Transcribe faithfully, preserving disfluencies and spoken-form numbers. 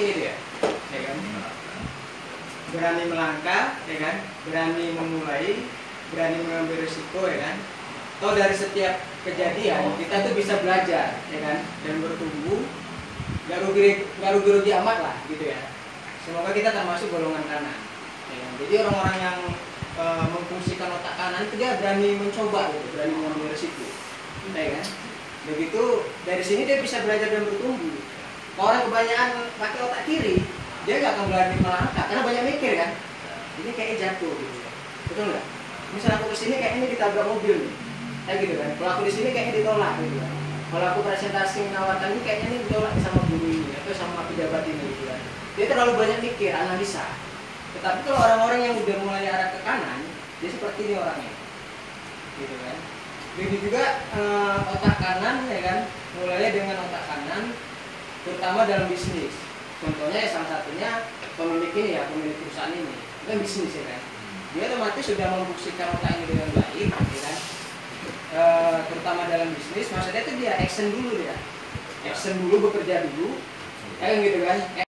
kayak gitu ya, ya kan? Berani melangkah, ya kan? Berani memulai, berani mengambil risiko, ya kan? Atau dari setiap kejadian kita tuh bisa belajar, ya kan? Dan bertumbuh, gak rugi, gak rugi-rugi amat lah, gitu ya. Semoga kita termasuk golongan kanan. Ya kan? Jadi orang-orang yang e, memfungsikan otak kanan itu dia berani mencoba, gitu, berani mengambil risiko, ya kan? Begitu dari sini dia bisa belajar dan bertumbuh. Kalau orang kebanyakan pakai otak kiri, dia nggak akan berani melangkah karena banyak mikir kan. Ini kayaknya jatuh gitu ya. Betul nggak? Misal aku kesini kayak ini ditabrak mobil nih, kayak gitu kan. Kalau aku di sini kayaknya ditolak gitu kan. Kalau aku presentasi menawarkan ini kayaknya ini ditolak sama guru ini atau sama pejabat ini gitu kan. Dia terlalu banyak mikir, analisa. Tetapi kalau orang-orang yang udah mulai arah ke kanan, dia seperti ini orangnya, gitu kan. Begitu juga eh, otak kanan ya kan, mulai dengan otak kanan, terutama dalam bisnis. Contohnya ya salah satunya pemilik ini ya, pemilik perusahaan ini, itu kan bisnis ya kan. Dia otomatis sudah memfungsikan otak ini dengan baik, ya kan. E, terutama dalam bisnis, maksudnya itu dia action dulu dia, action dulu bekerja dulu, kayak gitu kan.